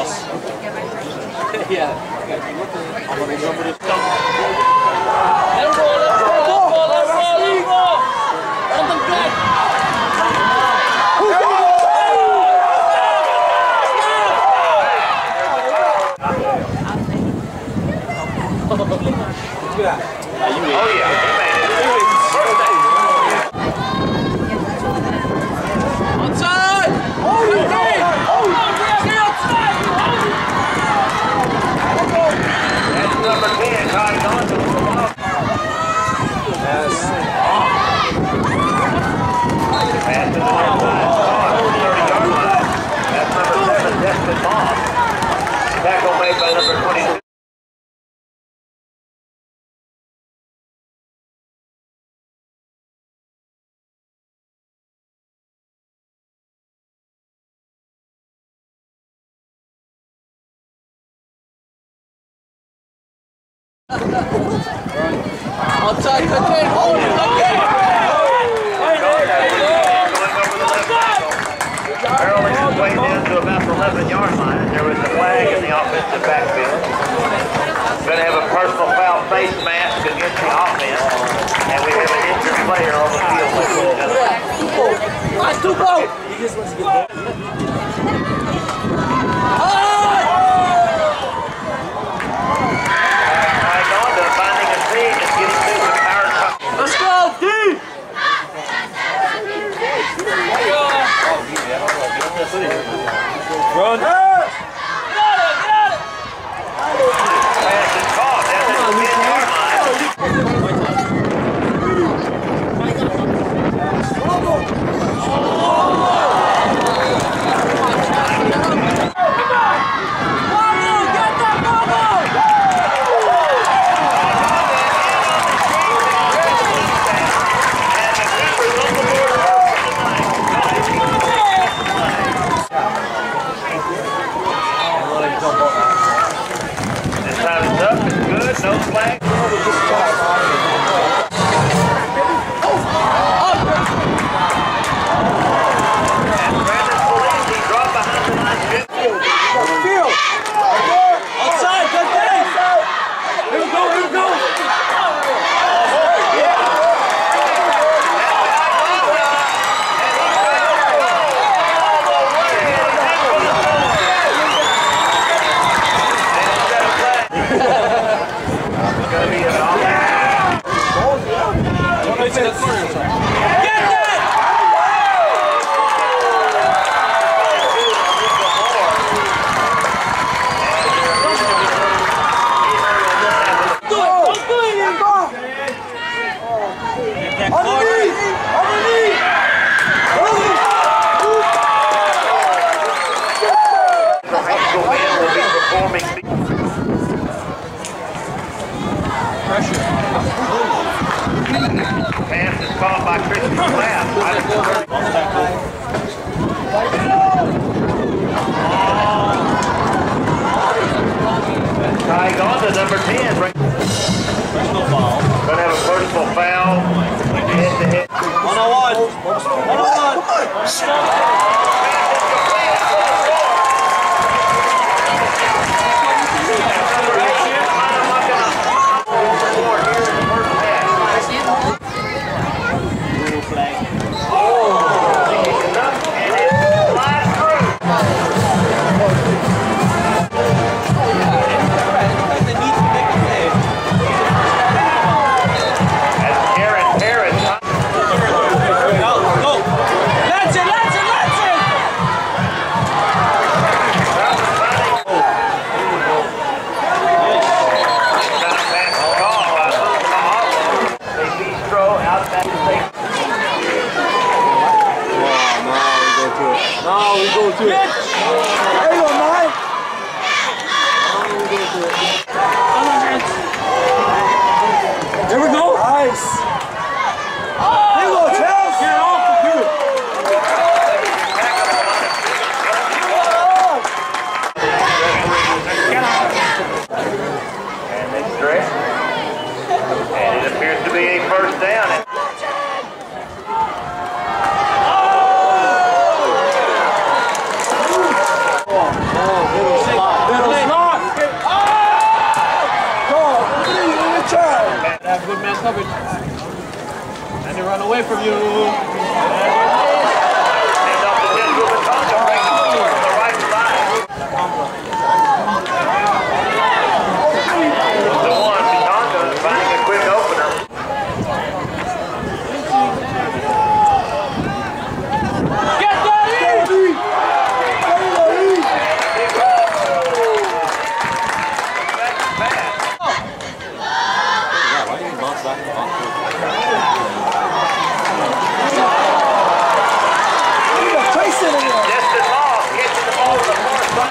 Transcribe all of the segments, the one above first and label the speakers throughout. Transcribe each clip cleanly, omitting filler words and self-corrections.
Speaker 1: Yeah.
Speaker 2: Oh yeah, he made it.
Speaker 1: Outside!
Speaker 2: That's number 10, Kaiser on to the ball.
Speaker 1: Yes.
Speaker 2: Pass to the left side. 30-yard line. That's number 7, Destin Moss. Tackle made by number 22.
Speaker 1: Outside, contain, hold it, again!
Speaker 2: Barreling his way down to about the 11-yard line. There was a flag in the offensive backfield. Going to have a personal foul face mask against the offense. And we have an injured player on the field.
Speaker 1: Let's do both! He just wants to get there. Let's go, dude! Run! Get out of it!
Speaker 2: Pass is caught. That's at the 10-yard line. This time it's up. It's good. No flag.
Speaker 1: Outside, good thing! Here we go, here we go! Pass is caught by Christian Glass. Tying on to number 10. Personal foul. Going to have a personal foul. Head to head. 101. 101. Here we go. Nice. Here we go, Chels. Get off the field.
Speaker 2: And it's stretched. And it appears to be a first down.
Speaker 1: Oh,
Speaker 3: covered. And they run away from you.
Speaker 2: And off the 10 with the Tonga break on the right side. The one, Tonga finding a quick opener.
Speaker 3: Get that in!
Speaker 2: Destin Moss catching the ball to the far side.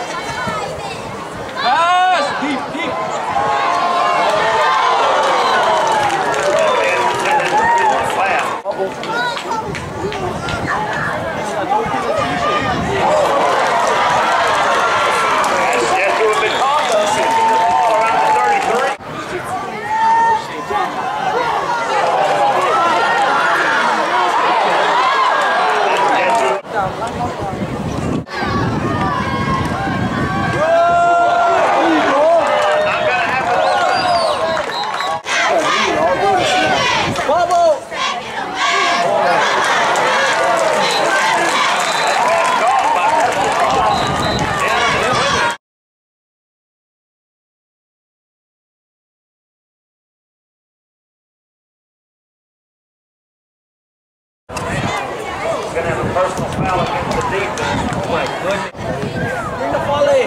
Speaker 3: Pass! Deep, deep.
Speaker 2: Going to have a personal foul against the defense. Oh my goodness.
Speaker 3: Bring the volley.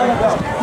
Speaker 4: Let it go.